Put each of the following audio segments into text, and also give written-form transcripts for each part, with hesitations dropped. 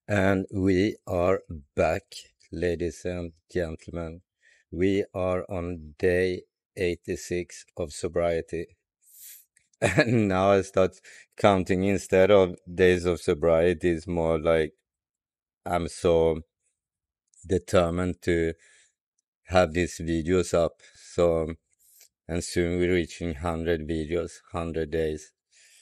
And we are back, ladies and gentlemen. We are on day 86 of sobriety. And now I start counting instead of days of sobriety. It's more like I'm so determined to have these videos up. So, and soon we're reaching 100 videos, 100 days.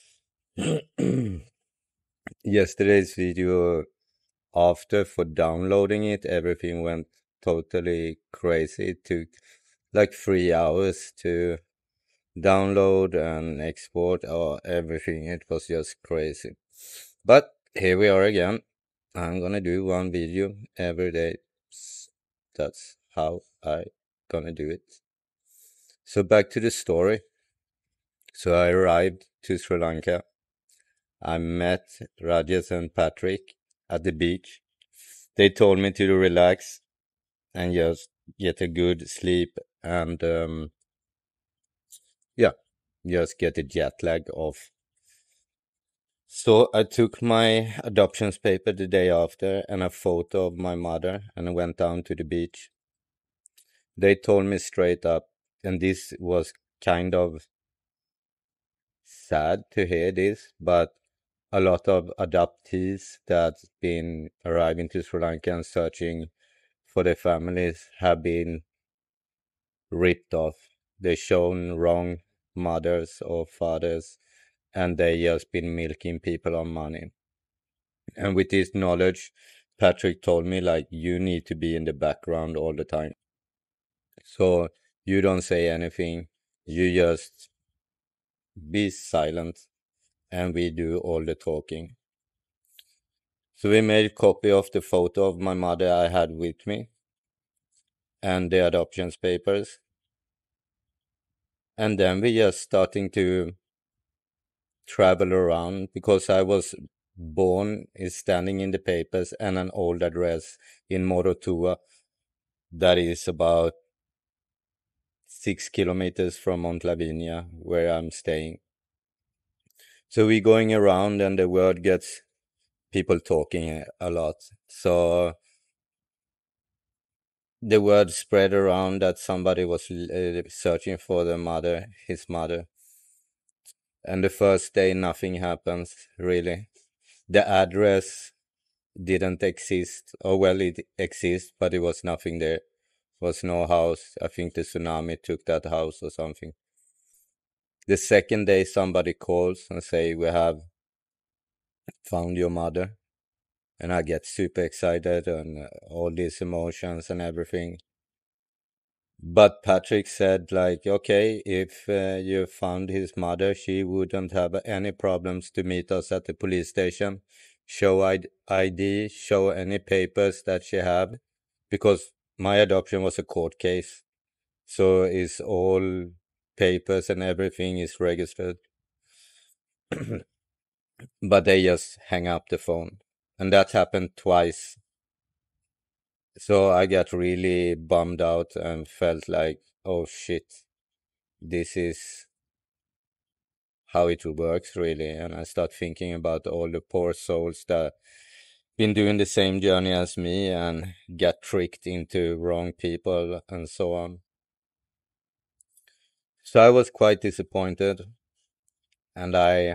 Yesterday's video, after for downloading it, everything went totally crazy. It took like 3 hours to download and export or everything. It was just crazy. But here we are again. I'm gonna do one video every day. That's how I gonna do it. So back to the story. So I arrived to Sri Lanka. I met Rajesh and Patrick at the beach. They told me to relax and just get a good sleep and yeah, just get the jet lag off. So I took my adoptions paper the day after and a photo of my mother and I went down to the beach. They told me straight up, and this was kind of sad to hear this, but a lot of adoptees that's been arriving to Sri Lanka and searching for their families have been ripped off. They shown wrong mothers or fathers, and they just been milking people on money. And with this knowledge, Patrick told me, like, you need to be in the background all the time. So you don't say anything, you just be silent, and we do all the talking. So we made a copy of the photo of my mother I had with me and the adoptions papers. And then we just starting to travel around because I was born is standing in the papers and an old address in Morotua that is about 6 kilometers from Mount Lavinia where I'm staying. So we're going around and the word gets people talking a lot. So the word spread around that somebody was searching for his mother. And the first day, nothing happens, really. The address didn't exist. Oh, well, it exists, but it was nothing there. Was no house. I think the tsunami took that house or something. The second day, somebody calls and say, we have found your mother. And I get super excited and all these emotions and everything. But Patrick said, like, okay, if you found his mother, she wouldn't have any problems to meet us at the police station. Show ID, show any papers that she have, because my adoption was a court case. So is all papers and everything is registered. But they just hang up the phone. And that happened twice. So I got really bummed out and felt like, oh shit, this is how it works really. And I start thinking about all the poor souls that been doing the same journey as me and get tricked into wrong people and so on. So I was quite disappointed, and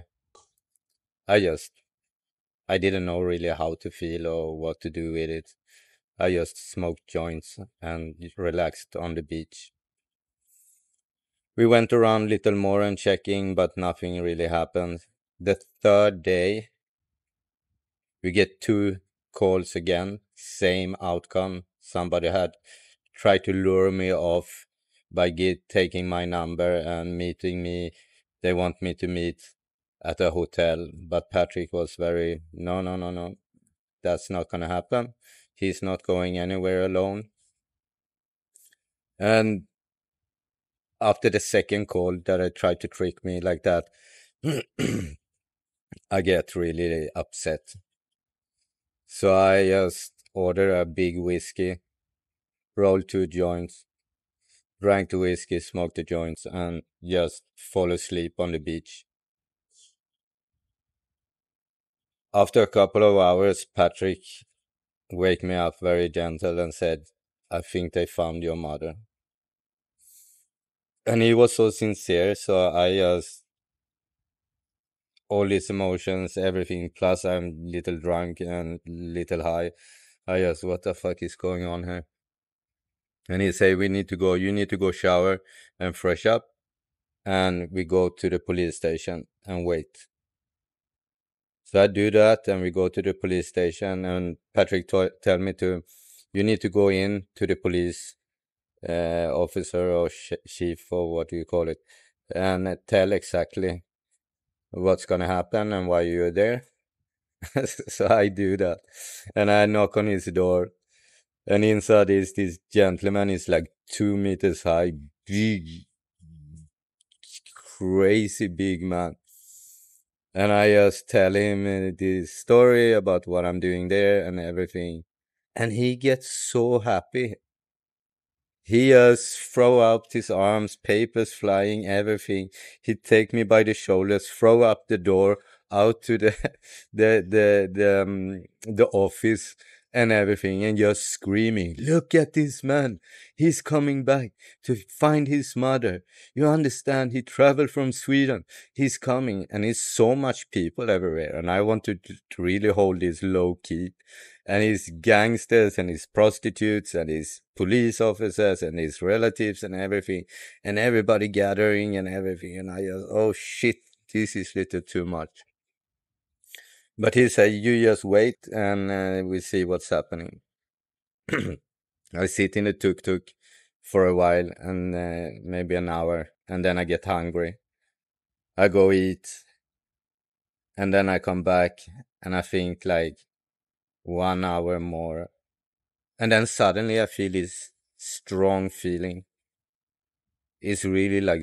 I didn't know really how to feel or what to do with it. I just smoked joints and relaxed on the beach. We went around little more and checking, but nothing really happened. The third day, we get 2 calls again, same outcome. Somebody had tried to lure me off by taking my number and meeting me. They want me to meet at a hotel, but Patrick was very, no, no, no, no, that's not gonna happen. He's not going anywhere alone. And after the second call that I tried to trick me like that, I get really upset. So I just order a big whiskey, roll 2 joints, drank the whiskey, smoked the joints, and just fall asleep on the beach. After a couple of hours, Patrick wake me up very gentle and said, "I think they found your mother." And he was so sincere, so I just all his emotions, everything. Plus, I'm little drunk and little high. I just, what the fuck is going on here? And he say, "We need to go. You need to go shower and fresh up, and we go to the police station and wait." So I do that, and we go to the police station, and Patrick tell me to, "You need to go in to the police officer or chief or what do you call it, and tell exactly what's gonna happen and why you're there." So I do that, and I knock on his door, and inside is this gentleman. Is like 2 meters high, big, crazy big man. And I just tell him the story about what I'm doing there and everything, and he gets so happy. He just throw up his arms, papers flying, everything. He'd take me by the shoulders, throw up the door out to the the office and everything, and just screaming, "Look at this man! He's coming back to find his mother. You understand? He traveled from Sweden. He's coming, and it's so much people everywhere." And I wanted to really hold this low key, and his gangsters and his prostitutes and his police officers and his relatives and everything, and everybody gathering and everything. And I just, oh shit, this is little too much. But he said, "You just wait and we see what's happening." I sit in the tuk-tuk for a while, and maybe an hour, and then I get hungry. I go eat, and then I come back, and I think like 1 hour more. And then suddenly I feel this strong feeling. It's really like,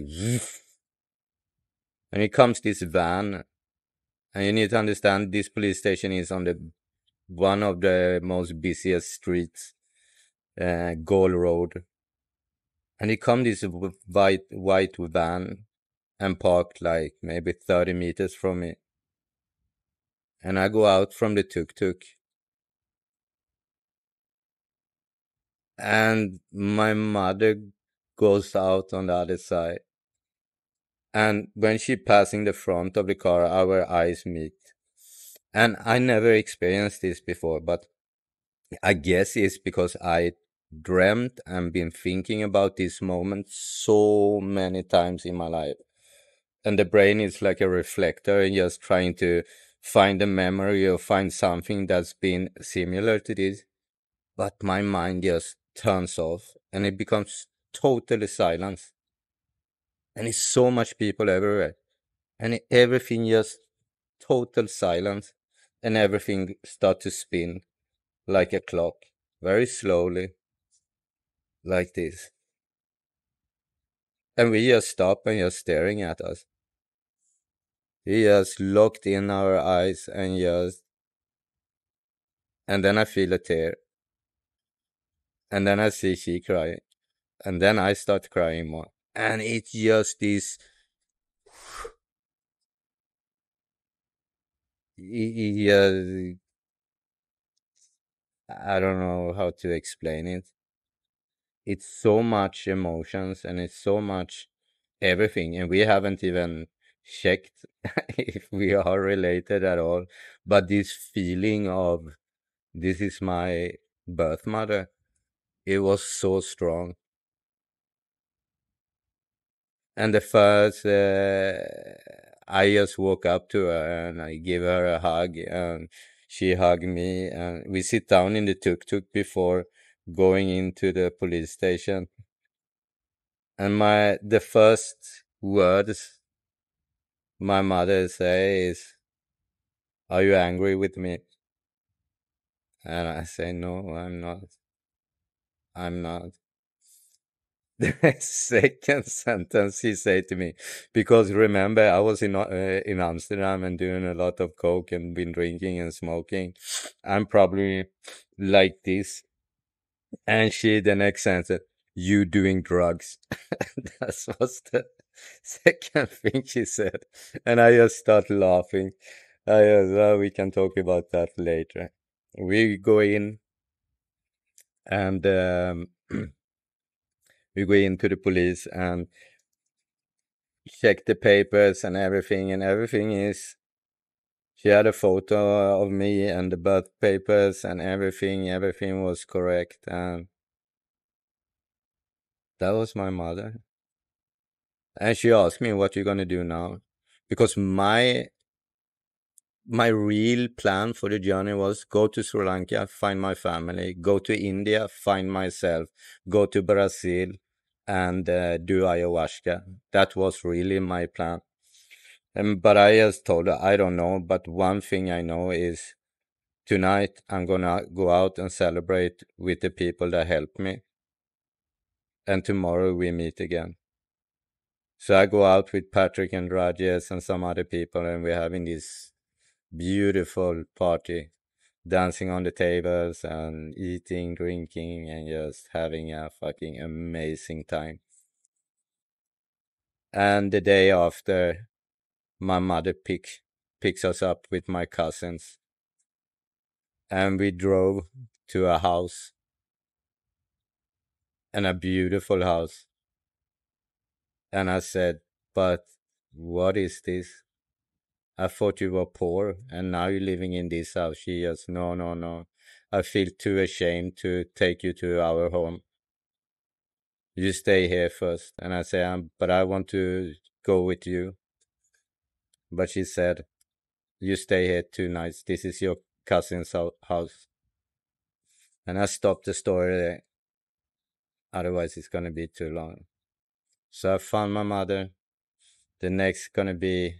and it comes this van, and you need to understand this police station is on the one of the most busiest streets, Goal Road. And it come this white van and parked like maybe 30 meters from me. And I go out from the tuk-tuk, and my mother goes out on the other side. And when she passing the front of the car, our eyes meet. And I never experienced this before, but I guess it's because I dreamt and been thinking about this moment so many times in my life. And the brain is like a reflector and just trying to find a memory or find something that's been similar to this. But my mind just turns off and it becomes totally silence. And it's so much people everywhere. And everything just total silence. And everything start to spin like a clock, very slowly, like this. And we just stop and just staring at us. He just looked in our eyes and just, and then I feel a tear. And then I see she crying. And then I start crying more. And it's just this, I don't know how to explain it. It's so much emotions and it's so much everything. And we haven't even checked if we are related at all. But this feeling of this is my birth mother, it was so strong. And the first, I just walk up to her and I give her a hug, and she hugged me, and we sit down in the tuk-tuk before going into the police station. And the first words my mother say is, "Are you angry with me?" And I say, "No, I'm not. I'm not." The second sentence he said to me, because remember I was in Amsterdam and doing a lot of coke and been drinking and smoking. I'm probably like this. And she, the next sentence, "You doing drugs?" That was the second thing she said, and I just start laughing. We can talk about that later. We go in and we go into the police and check the papers and everything is. She had a photo of me and the birth papers and everything was correct, and that was my mother. And she asked me, what you gonna do now? Because my real plan for the journey was go to Sri Lanka, find my family, go to India, find myself, go to Brazil and do ayahuasca. That was really my plan. But I just told her, I don't know, but one thing I know is tonight I'm gonna go out and celebrate with the people that helped me. And tomorrow we meet again. So I go out with Patrick and Rajesh and some other people, and we're having this beautiful party, dancing on the tables and eating, drinking, and just having a fucking amazing time. And the day after, my mother picks us up with my cousins, and we drove to a house, and a beautiful house. And I said, but what is this? I thought you were poor, and now you're living in this house. She goes, no. I feel too ashamed to take you to our home. You stay here first. And I say, but I want to go with you. But she said, you stay here 2 nights. This is your cousin's house. And I stopped the story there. Otherwise, it's going to be too long. So I found my mother. The next going to be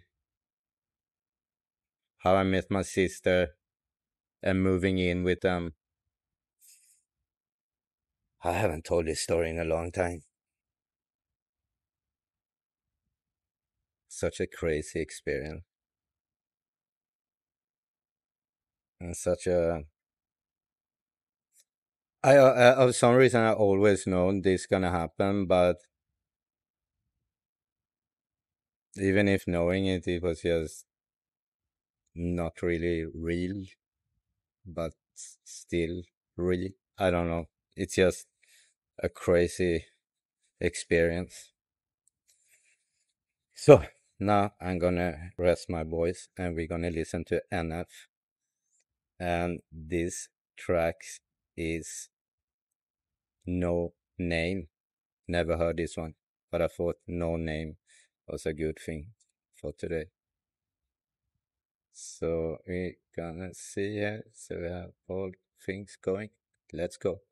how I met my sister and moving in with them. I haven't told this story in a long time. Such a crazy experience. And such a... of some reason, I always known this gonna happen, but even if knowing it, it was just not really real, but still real. I don't know. It's just a crazy experience. So now I'm gonna rest my voice and we're gonna listen to NF. And this track is No Name. Never heard this one, but I thought No Name was a good thing for today. So we're gonna see here. So we have all things going. Let's go.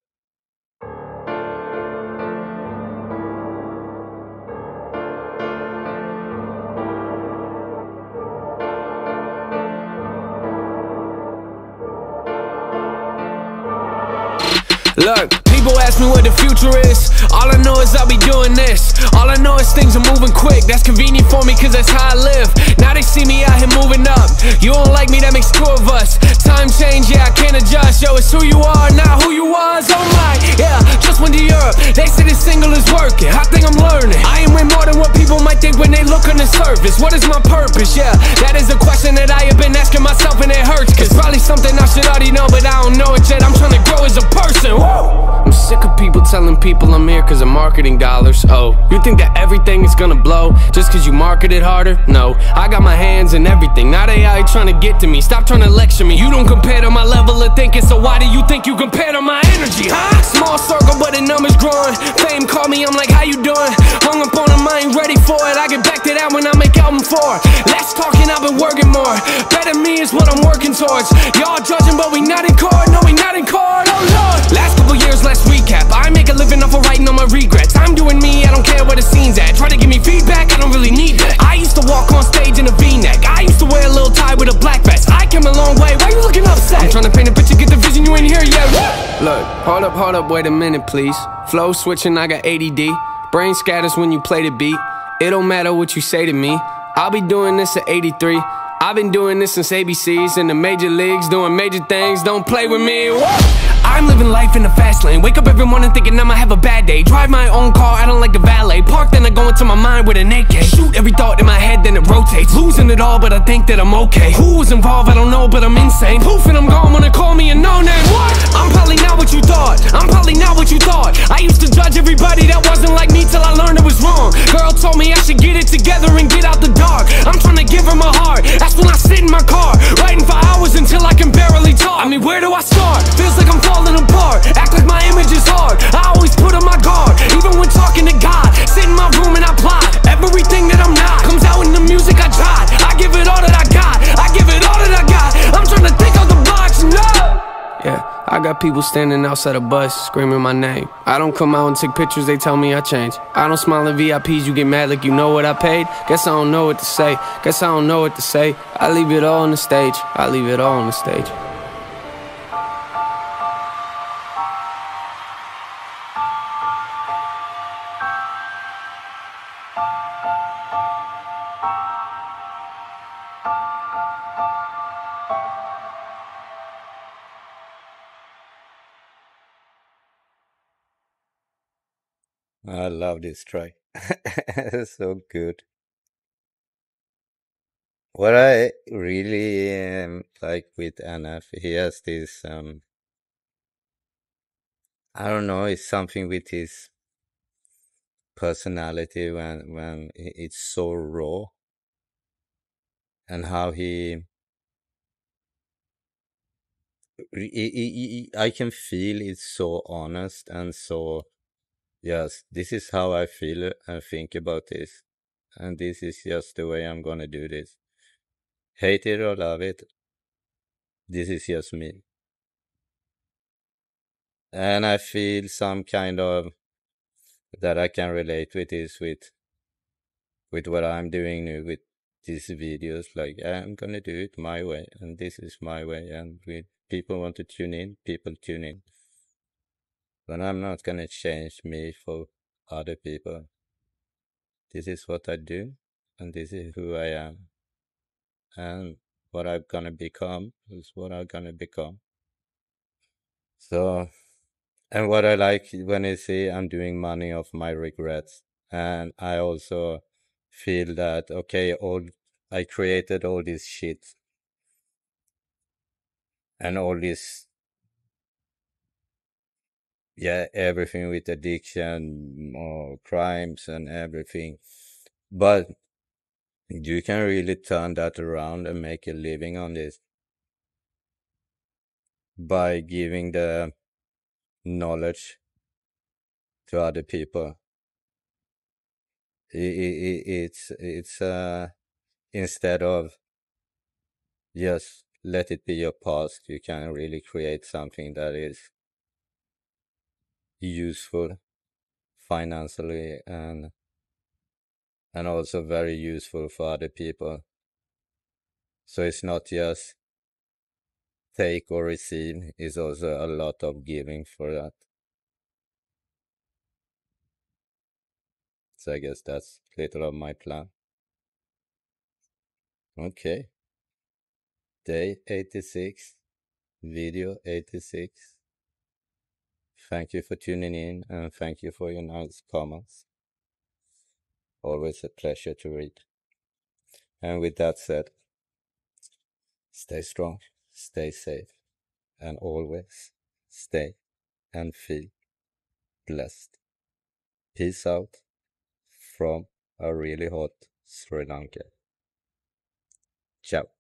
Look, people ask me what the future is. All I know is I'll be doing this. All I know is things are moving quick. That's convenient for me cause that's how I live. Now they see me out here moving up. You don't like me, that makes two of us. Time change, yeah, I can't adjust. Yo, it's who you are, not who you was. Oh my, yeah, just went to Europe. They say this single is working. I think I'm learning. I am way more than what people might think when they look on the surface. What is my purpose? Yeah, that is a question that I have been asking myself and it hurts. Cause probably something I should already know, but I don't know it yet. I'm trying to grow as a person. Whoa. I'm sick of people telling people I'm here cause of marketing dollars. Oh, you think that everything is gonna blow just cause you market it harder? No, I got my hands in everything. Now they out here trying to get to me. Stop trying to lecture me. You don't compare to my level of thinking, so why do you think you compare to my energy, huh? Small circle but the numbers growing. Fame call me, I'm like, how you doing? Hung up on them, I ain't ready for it. I get back to that when I make album 4. Less talking, I've been working more. Better me is what I'm working towards. Y'all judging but we not in court. No, we not in court, oh Lord. Last couple years, let's recap. I make a living off of writing on my regrets. I'm doing me, I don't care where the scene's at. Try to give me feedback, I don't really need that. I used to walk on stage in a V-neck. I used to wear a little tie with a black vest. I came a long way, why you looking upset? I'm trying to paint a picture, get the vision, you ain't here yet. Look, hold up, wait a minute please. Flow switching, I got ADD. Brain scatters when you play the beat. It don't matter what you say to me. I'll be doing this at 83. I've been doing this since ABCs in the major leagues, doing major things. Don't play with me. Whoa. I'm living life in the fast lane. Wake up every morning thinking I'ma have a bad day. Drive my own car, I don't like the valet. Park, then I go into my mind with an AK. Shoot every thought in my head, then it rotates. Losing it all, but I think that I'm okay. Who was involved, I don't know, but I'm insane. Poof, and I'm gone when they call me a no-name. What? I'm probably not what you thought. I'm probably not what you thought. I used to judge everybody that wasn't like me till I learned it was wrong. Girl told me I should get it together and get out the dark. I'm trying to give her my heart. That's when I sit in my car, writing for hours until I can barely talk. I mean, where do I start? Feels like I'm falling apart. Act like my image is hard. I always put on my guard, even when talking to God. Sit in my room and I plot. Everything that I'm not comes out in the music I tried. I give it all that I got. I give it all that I got. I'm trying to think of the box, no. Yeah, I got people standing outside a bus screaming my name. I don't come out and take pictures, they tell me I changed. I don't smile at VIPs, you get mad like you know what I paid. Guess I don't know what to say, guess I don't know what to say. I leave it all on the stage, I leave it all on the stage. I love this track. It's so good. What I really like with NF, he has this, I don't know, it's something with his personality when it's so raw, and how I can feel it's so honest and so, yes, this is how I feel and think about this, and this is just the way I'm gonna do this. Hate it or love it, this is just me. And I feel some kind of that I can relate with is with what I'm doing now with these videos. Like, I'm gonna do it my way, and this is my way, and with people want to tune in, people tune in. But I'm not gonna change me for other people. This is what I do, and this is who I am, and what I'm gonna become is what I'm gonna become. So, and what I like when I say I'm doing money of my regrets, and I also feel that okay, all I created all this shit and all this, yeah, everything with addiction or crimes and everything, but you can really turn that around and make a living on this by giving the knowledge to other people. It's instead of just let it be your past, you can really create something that is useful financially, and also very useful for other people. So it's not just take or receive, it's also a lot of giving for that. So I guess that's little of my plan. Okay, day 86, video 86. Thank you for tuning in, and thank you for your nice comments. Always a pleasure to read. And with that said, stay strong, stay safe, and always stay and feel blessed. Peace out from a really hot Sri Lanka. Ciao.